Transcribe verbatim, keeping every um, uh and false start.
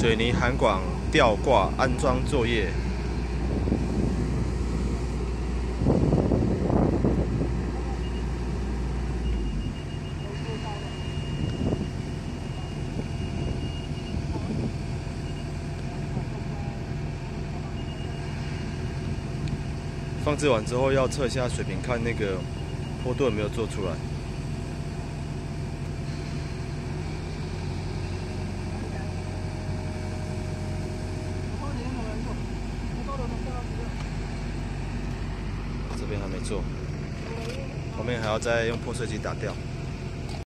水泥涵管吊挂安装作业。放置完之后，要测一下水平，看那个坡度有没有做出来。 这边还没做，后面还要再用破碎机打掉。